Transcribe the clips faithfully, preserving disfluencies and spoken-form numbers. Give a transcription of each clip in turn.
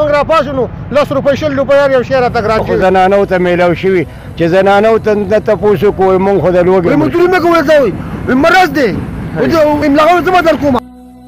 موږ راپاسو نو لس روپۍ شل روپۍ هر یو شی راته ګران شوي زنانو ته میلاو شوي چې زنانو ته نه تپوس وکړو موږ خو د لوږې مزدوري مه کوئ ته وایي مرض دی املاغونه څه بدل کوم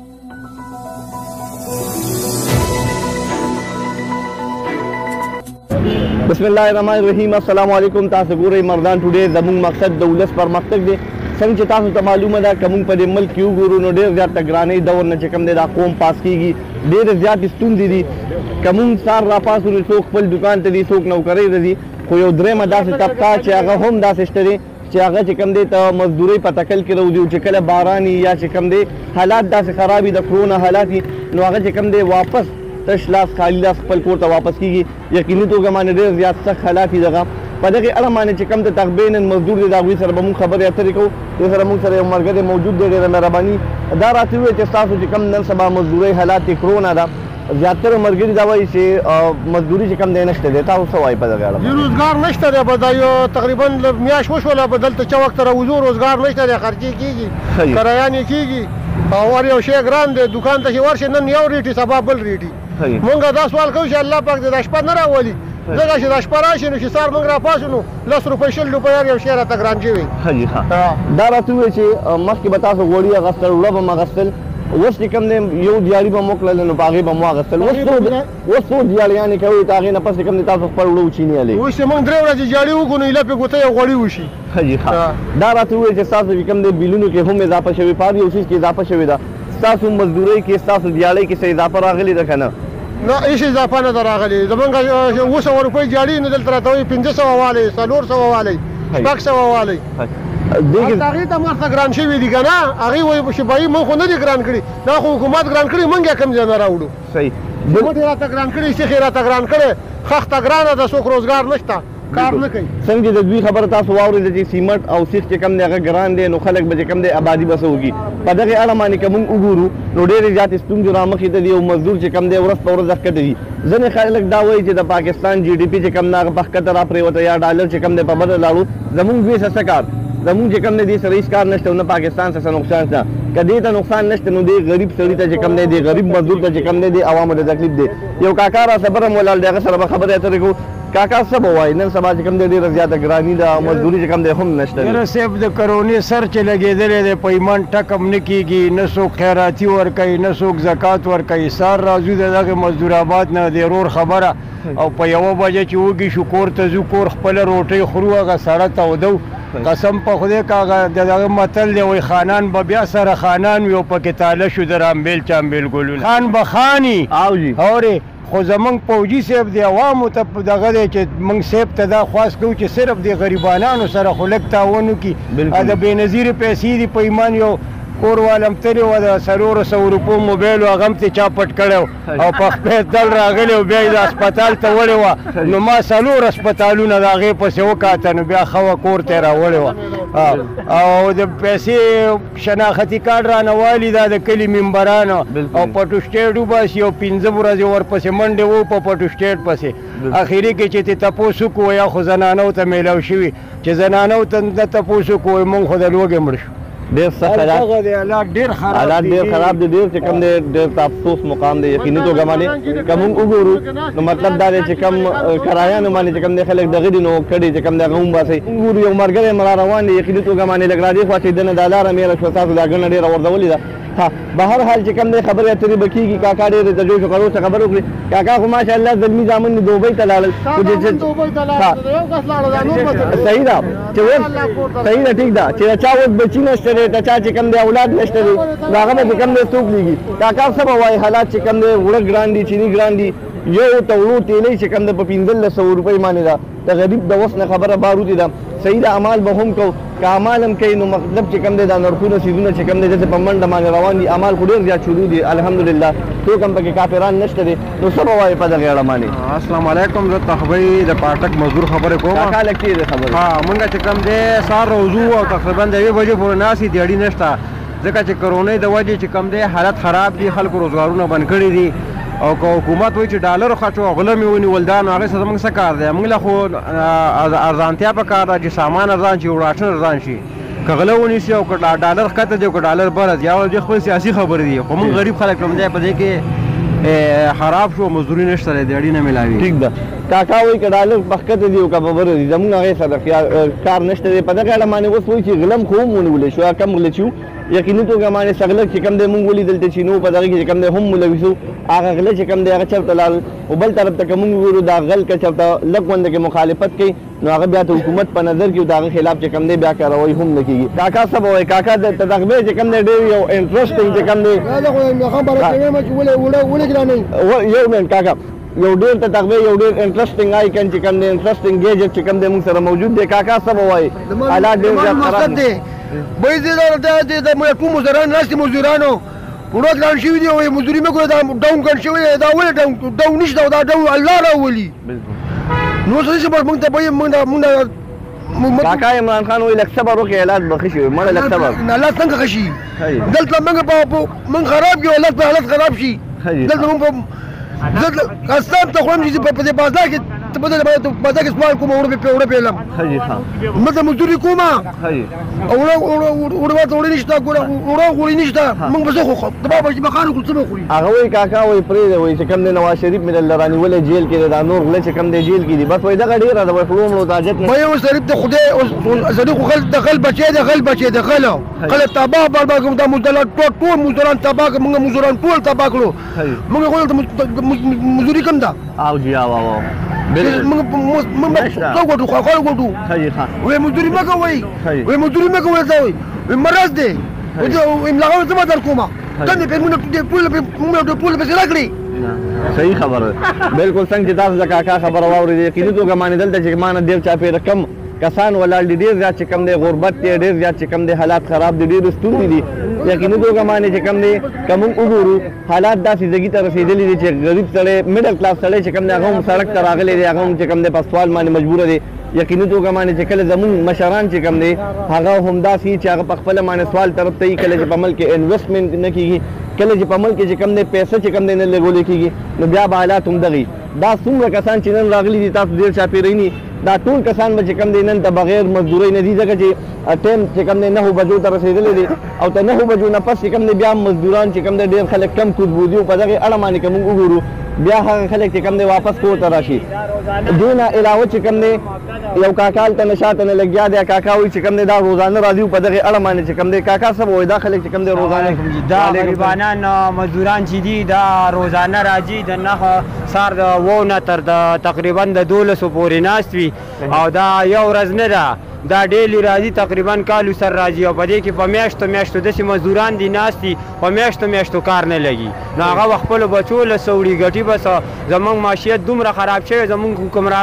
بسم الله الرحمن الرحیم السلام علیکم تاسو ګورئ مردان ټوډے زموږ مقصد د ولس پرمختګ دی څنګه چې تاسو ته معلومه ده که موږ په دې ملک کې وګورو نو ډېر زیات ګرانۍ دور نه چې کوم دی دا قوم پاس کېږي ډېرې زیاتې ستونزې دي که موږ سهار راپاسو نو څوک خپل دکان ته ځي څوک نوکرۍ ته ځي خو یو درېیمه داسې طبقه چې هغه هم داسې شته دی چې هغه چې کوم دی ته مزدورۍ په تکل کې راوځي او چې کله باران یا چې کوم دی حالات داسې خراب وي د کرونا حالات وي نو هغه چې کوم دی واپس تش لاس خالي لاس خپل کور ته واپس کېږي یقیني توګه باندې ډېر زیات سخت حالات دي دغه په دغې اړه باندې چې کوم د تغبې نن مزدور دی د هغوی سره به مونږ خبرې اترې کوو دې سره مونږ سره یو ملګری موجود دی ډېره مهرباني دا راته وویل چې ستاسو چې کوم نن سبا مزدورۍ حالات د کرونا ده زیاتره ملګري دا وایي چې مزدوري چې کوم دی نشته دی تاسو څه وایي په دغې اړه روزګار نشته دی به دا یو تقریبا میاشت وشوله به دلته چا وخت راوځو روزګار نشته دی خرچې کېږي کرایانې کېږي او هر یو شی ګران دی دوکان ته چې ورشې نن یو ریټي سبا بل ریټي مونږ دا سوال کوو چې الله پاک دې دا شپه نه راولي ځکه چې دا شپه راشي نو چې سهار موږ راپاسو نو لس روپۍ شل روپۍ هر یو شی راته ګران شوي دا راته وویل چې مخکې به تاسو غوړي اخیستل وړه به م اخیستل اوس چې کوم دی یو دیاړي به مو کړل نو په هغې به مو اخیستل اوس څو دیاړیانې کوئ د هغې نه پس چې کوم دی تاسو خپل وړه وچینیالی اوس چې موږ درې ورځې جاړي وکړو نو ایله پې ګوته یو غوړي وشي دا راته وویل چې ستاسو چې کوم دی بیلونو کې هم اضافه شوې په هر یو څیز کې اضافه شوې ده ستاسو مزدورۍ کې ستاسو دیاړۍ کې څه اضافه راغلې ده که نه نه هېڅ اضافه نه ده راغلې زمونږ اووه سوه روپۍ جاړي نو دلته راته وایي پنځه سوه والی څلور سوه والی شپږ سوه والی هغې ته ماته ګران شوي دي که نه هغې وایي شفایي موږ خو نه دي ګران کړي دا خو حکومت ګران کړي موږ یې کوم ځای نه راوړو سیمټ یې راته ګران کړي سیخ یې راته ګران کړی خښته ګرانه ده څوک روزګار نشته کار نه کوي څنګه چې د دوی خبره تاسو واورېده چې سیمټ او سیخ چې کوم دی هغه ګران دی نو خلک به چې کوم دی آبادي به څه وکړي په دغې اړه باندې که موږ وګورو نو ډېرې زیاتې ستونزې رامخې ته دي او مزدور چې کوم دی ورځ په ورځ ښکته دي ځینې خلک دا وایي چې د پاکستان جي ډي پي چې کوم دی هغه په ښکته راپرېوته یا ډالر چې کوم دی په بده لاړو زموږ دوی سره څه کار زموږ چې کوم دی دې سره هېڅ کار نشته او نه پاکستان سره څه نقصان شته که دې ته نقصان نشته نو دې غریب سړي ته چې کوم دی دې غریب مزدور ته چې کوم دی دې عوامو ته تکلیف دی یو کاکا را صبر مولاړ دی هغه سره به خبرې اترې کوو کاکا څه به وایي نن سبا چې کوم دی ډېره زیاته ګراني ده مزدوري چې کوم دی هم نشته یاره صاحب د کرونې سر چې لګېدلی دی په ایمان ټک هم نه کېږي نه څوک خیراتي ورکوي نه څوک زکات ورکوي سهار راځو د دغې مزدور آباد نه د رور خبره او په یوه بجه چې وږي شو کور ته ځو کور خپله روټۍ خورو هغه سړه تودو قسم په خدای که هغه د دغه متل دی وایي خانان به بیا سره خانان وي او پکې تاله شو د رامبیل چامبیل ګلونه خان به خاني اورې خو زمونږ پوجي صاحب د عوامو ته دغه دی چې موږ صاحب ته دا خواست کوو چې صرف د غریبانانو سره خو لږ تعاون وکړي د بېنظیرې پیسې دي په ایمان یو کور والم تللی وه د څلورو سوو روپو موبایل و هغه هم ترې چا پټ کړی او په خپې دل راغلی او بیا یې د اسپتال ته وړې وه نو ما څلور اسپتالونه د هغې پسې وکاته نو بیا ښه وه کور ته یې راوړې وه او د پیسې شناختي کارډ رانه والي دا د کلي ممبرانو او پټو سټیټ وباسي او پنځه ورځې ورپسې منډې و په پټو سټیټ پسې اخري کې چې ترې تپوس وکړو یا خو زنانو ته میلاو شوي چې زنانو ته نه تپوس وکړو موږ خو د لوږې مړ شو ډېر سخت حالات ډېر خراب حالات ډېر خراب دي ډېر چې کوم دی ډېر افسوس مقام دی یقیني توګه باندې که موږ وګورو نو مطلب دا دی چې کوم کرایانو باندې چې کوم دی خلک دغه دي نو کډې چې کوم دی هغه هم باسئ وګورو یو ملګری مې را روان دی یقیني توګه باندې لږ را دې خوا چې دنه دا لاره میله شوه تاسو دا ګڼه ډېره غورځولې ده ها به هر حال چې کوم دی خبرې اترې به کېږي کاکا ډېرې د جوش و خروش څخه خبرې وکړي کاکا خو ماشاءالله زلمي زامن دې دوبۍ ته لاړل صحیح ده چې اوس صحیح ده ټیک ده چې چا اوس بچي نشته دی د چا چې کوم دی اولاد نشته دی نو هغه به چې کوم دی څوک لېږي کاکا څه به وایي حالات چې کوم دی وړه ګران دي چیني ګران دي یو تولو تیلی چې کوم دی په پنځلس سوو روپۍ باندې ده د غریب د وس نه خبره باروتې ده صحیح ده عمال به هم کوو که عمال هم کوي نو مطلب چې کوم دی دا نرخونه څیزونه چې کوم دی داسې په منډه باندې روان دي عمال خو ډېر زیات شروع دي الحمدلله څوک هم پکې کافران نشته دی نو څه به وایي په دغې اړه باندې السلام علیکم زه تخبۍ د پاټک مزدور خبرې کوم کاکا لږ تېز دی خبرې ها مونږ چې کوم دی سهار راوځو او تقریبا د یوې بجې پورې ناست دیاړي نشته ځکه چې کرونۍ د وجې چې کوم دی حالت خراب دي خلکو روزګارونه بند کړي دي او که حکومت وایي چې ډالر خرڅو او غله مې ونیول دا نو هغې سره زموږ څه کار دی موږ له خو ارزانتیا په کار ده چې سامان ارزان شي او راټن ارزان شي که غله ونیسي او که ډالر ښکته دی او که ډالر بره دی یا خپل سیاسي خبرې دي خو موږ غریب خلک کوم دی په دې کې خراب شو مزدوري نشته دی اړینه ملاوي ټیک ده کاکا وایي که ډالر پخکته دي او که ببره دي زمونږ هغې سره کار نشته دی په دغه اړه باندې اوس وایي چې غلم خو هم ونیولی شو کم غله چې وو یقیني توګه باندې سغلک چې کوم دی مونږ ولیدل چې نو په دغه کې چې کوم دی هم ملوث وو هغه غله چې کوم دی هغه چېرته لاړل او بل طرف ته که مونږ وګورو دا غل که چېرته لږ غونده کې مخالفت کوي نو هغه بیا ته حکومت په نظر کې د هغه خلاف چې کوم دی بیا کاروایي هم نه کېږي کاکا څه به وایي کاکا د تدغبې چې کوم دی ډېر یو انټرسټینګ چې کوم دی یو منټ کاکا یو ډېر ته تغبې یو ډېر انټرسټینګ آیکن چې کوم دی انټرسټینګ ګیجټ چې کوم دی مونږ سره موجود دی کاکا څه به وایي حالات ډېر زیات خراب دي وایي زه د کوم مزدوران ناستې مزدورانو وړو ګران شوي دي وایي مزدوري مه کوئ دا ډاون ګڼ شوی دی دا ولې ډاون ډاون نشته دا ډاون الله راولي نو څه شي موږ ته به موږ کاکا عمران خان وایي لږ صبر وکړئ حالات به ښه شي مړه لږ صبر حالات څنګه ښه شي دلته موږ موږ خراب کړو حالات په حالات خراب شي دلته موږ زه قسم ته خورم چې په دې بازار کې ته په دې بازار کې سوال کوم وړو په وړو پیلم حاجی ها مته مزدوري کومه حاجی وړو وړو وړو وړو نشته ګوره وړو وړو نشته موږ به خو د بابا چې مخانو کوم څه خوري هغه وایي کاکا وایي پرې وایي چې کوم دی نواز شریف مې دلته رانیولی جیل کې دی دا نور غله چې کوم دی جیل کې دي بس وایي دغه ډېره ده وایي خلو مړو ته حاجت وایي اوس شریف د خدای شریف خو د غل بچی دی غل بچی دی غله غله تباه برباد کوم دا مزدوران ټول مزدوران تباه موږ مزدوران ټول تباه کړو موږ خو مزدوري کم ده او جی او او موږ څو ګټو خو خو ګټو حاجی ها وایي مزدوري مه کوئ وایي مزدوري مه کوئ ته وایي مرض دی املاغه زما در کومه څنګه په موږ ټول موږ ټول په سره کړی صحیح خبره بالکل څنګه چې تاسو د کاکا خبره واورېدې یقیني توګه باندې دلته چې مانه ډېر چاپېره کم کسان ولاړ دي ډېر زیات چې کم دی غربت دی ډېر زیات چې کم دی حالات خراب دي ډېر ستونزې دي یقیني توګه باندې چې کم دی که موږ وګورو حالات داسې زندګي ته رسېدلي دي چې غریب سړی میډل کلاس سړی چې کم دی هغه هم سړک ته راغلی دی هغه هم چې کم دی په سوال باندې مجبوره دی یقیني توګه باندې چې کله زمونږ مشران چې کم دی هغه همداسې چې هغه په خپله باندې سوال طرف ته وي کله چې په ملک کې انویسټمنټ نه کېږي کله چې په ملک کې چې کم دی پیسه چې کم دی نه لګولی کېږي نو بیا به حالات همدغې دا څومره کسان چې نن راغلي دي تاسو ډېر چاپېرئ دا ټول کسان به چې کوم دی نن ته بغیر مزدورۍ نه دي ځکه چې ټایم چې کوم دی نهو بجو ته رسېدلی دی او ته نهو بجو نه پس چې کوم دی بیا مزدوران چې کوم دی ډېر خلک کم کودبودي او په دغې اړه باندې که موږ وګورو بیا هغه خلک چې کوم دی واپس کور ته راشي دې نه علاوه چې کوم دی یو کاکا هلته نه شاته نه لګیا دی کاکا وایي چې کوم دی دا روزانه راځي او په دغې اړه باندې چې کوم دی کاکا څه به وایي دا خلک چې کوم دی روزانه دا غریبانان مزدوران چې دي دا روزانه راځي د نهه سهار د اوو نه تر د تقریبا د دولسو پورې ناست وي او دا یو ورځ نه ده دا ډیلی راځي تقریبا کالو سر راځي او په دې کې په میاشتو میاشتو داسې مزدوران دي ناست دي په میاشتو میاشتو کار نه لګي نو هغه خپلو بچو له سوړي ګټي بس زموږ معاشیت دومره خراب شوی زموږ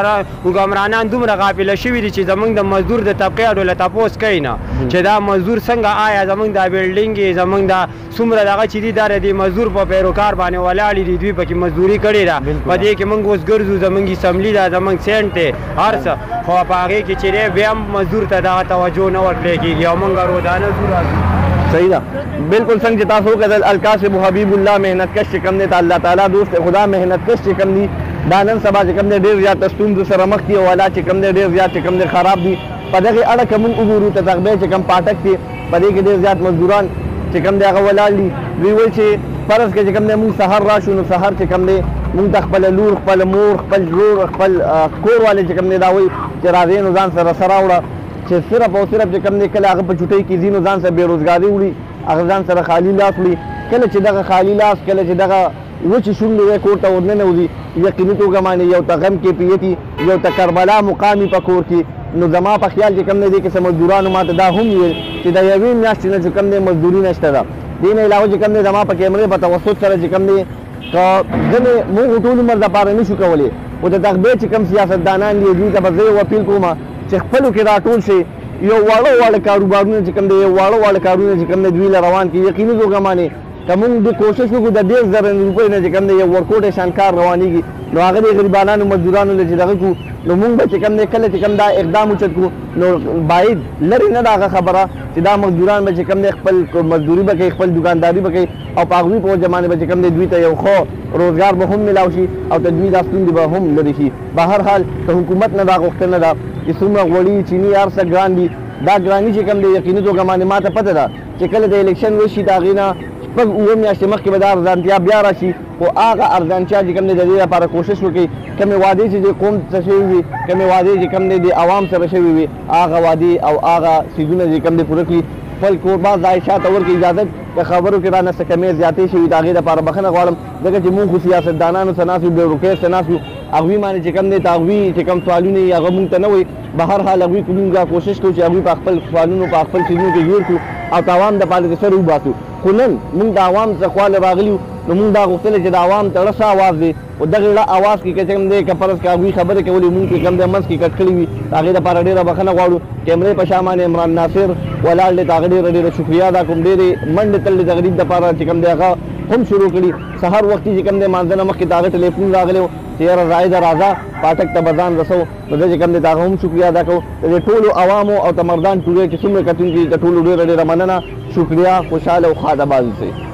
حکمرانان دومره غافله شوي دي چې زموږ د مزدور د طبقې اډو له تپوس کوي نه چې دا مزدور څنګه آیا زموږ دا بلډینګ یې زموږ دا څومره دغه چې دي دا د مزدور په پیروکار باندې ولاړې دي دوی پکې مزدوري کړې ده په دې کې موږ اوس ګرځو زموږ اسمبلي ده زموږ سینټ دی هر څه خو په هغې کې چې دی بیا هم مزدور ته دغه توجه نه ورکړی کېږي او موږ روزانه ځو راځو صحیح ده بالکل څنګه چې تاسو وکتل الکاسب حبیب الله محنت کش چې کوم دی د الله تعالی دوست خدا محنت کش چې کوم دي دا نن سبا چې کوم دی ډېر زیات ستونزو سره مخ دي او حالات چې کوم دی ډېر زیات چې کوم دی خراب دي په دغې اړه که موږ وګورو ته تغبې چې کوم پاټک دي په دې کې ډېر زیات مزدوران چې کوم دی هغه ولاړ دي دوی وایي چې فرض کړه چې کوم دی موږ سهار راشو نو سهار چې کوم دی موږ ته خپله لور خپل مور خپل ورور خپل کور والے چې کوم دی دا وایي چې راځئ نو ځان سره سره وړه چې صرف او صرف چې کوم دی کله هغه په چوټۍ کې ځي نو ځان سره بېروزګاري وړي هغه ځان سره خالي لاس وړي کله چې دغه خالي لاس کله چې دغه وچې شونډې دی کور ته ورننوځي یقیني توګه باندې یو ته غم کیفیتي یو ته کربلا مقامي په کور کې نو زما په خیال چې کوم دی دې کې مزدورانو ما ته دا هم ویل چې د یوې میاشتې نه چې کوم دی مزدوري نشته ده دې نه علاوه چې کوم دی زما په کیمرې په توسط سره چې کوم دی که ځینې موږ ټول عمر دپاره نه شو کولی خو د تغبې چې کوم سیاستدانان دي دوی ته به زه یو اپیل کوم چې خپلو کې راټول شي یو واړه واړه کاروبارونه چې کوم دی یو واړه واړه کارونه چې کوم دی دوی له روان کړي یقیني توګه باندې که موږ د کوشش وکړو د ډېر زره روپۍ نه چې کوم دی یو ورکوټی شان کار روانېږي نو هغه د غریبانانو مزدورانو له چې دغه کړو نو موږ به چې کوم دی کله چې کوم دا اقدام اوچت کړو نو باید لرې نه ده هغه خبره چې دا مزدوران به چې کوم دی خپل مزدوري به کوي خپل دکانداري به کوي او په هغوی په وجه باندې به چې کوم دی دوی ته یو ښه روزګار به هم میلاو شي او تدوی دا ستونزې به هم لرې شي په هر حال که حکومت نه دا غوښتنه ده چې څومره غوړي چیني هر څه ګران دي دا ګراني چې کوم دی یقیني توګه باندې ما ته پته ده چې کله د الیکشن وشي د هغې نه شپږ اووه میاشتې مخکې به دا ارزانتیا بیا راشي خو هغه ارزانتیا چې کوم دی د دې لپاره کوشش وکړي کومې وعدې چې د قوم ته شوي وي کومې وعدې چې کوم دی د عوام سره شوي وي هغه وعدې او هغه څیزونه چې کوم دی پوره کړي خپل کورباز دا شاته ورکړي اجازت د خبرو کې رانه څه کمې زیاتې شوي د هغې دپاره بخښنه غواړم ځکه چې مونږ خو سیاستدانانو څه ناست یو بیوروکریټ څه ناست یو هغوی باندې چې کوم دی د هغوی چې کوم سوالونه یې هغه مونږ ته نه وایي بهر حال هغوی کومونږ کوشش کوو چې هغوی په خپل سوالونو په خپل څیزونو کې جوړ کړو او د عوام دپاره د سر وباسو خو نن مونږ د عوام څخه خواله راغلي یو نو مونږ دا غوښتلی چې د عوام ته ړه څه اواز دی خو دغه ړه اواز کې که کوم دی که فرض که هغوی خبرې کولې مونږ کې کوم دی منځ کې کټ کړي وي د هغې دپاره ډېره بښنه غواړو کیمرې په شا باندې عمران ناصر ولاړ دی د هغه ډېره ډېره شکریا ادا کوم ډېرې منډې تللې د غریب دپاره چې کوم دی هغه هم شروع کړي سهار وختي چې کوم دی مانځه نه مخکې د هغه ټلیفون راغلی و چې یاره رایده راځه پاټک ته به ځان رسو نو زه چې کوم دی د هغه هم شکریا ادا کوم د دې ټولو عوامو او د مردان ټولۍ چې څومره کتونکي د ټولو ډېره ډېره مننه شکریا خوشحاله او ښاد آباد اوسئ